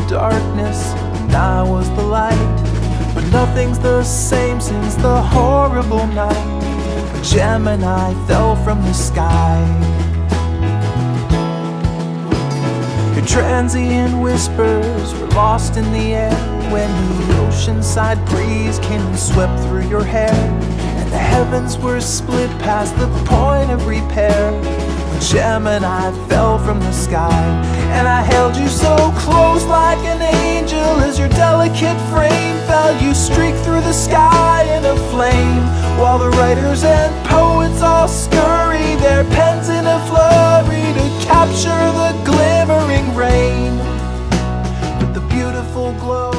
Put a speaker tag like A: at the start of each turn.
A: darkness and I was the light. But nothing's the same since the horrible night when Gemini fell from the sky. Your transient whispers were lost in the air when the oceanside breeze came and swept through your hair, and the heavens were split past the point of repair when Gemini fell from the sky. And I held you so close like an angel as your delicate frame felt you streak through the sky in a flame, while the writers and poets all scurry their pens in a flurry to capture the glimmering rain. But the beautiful glow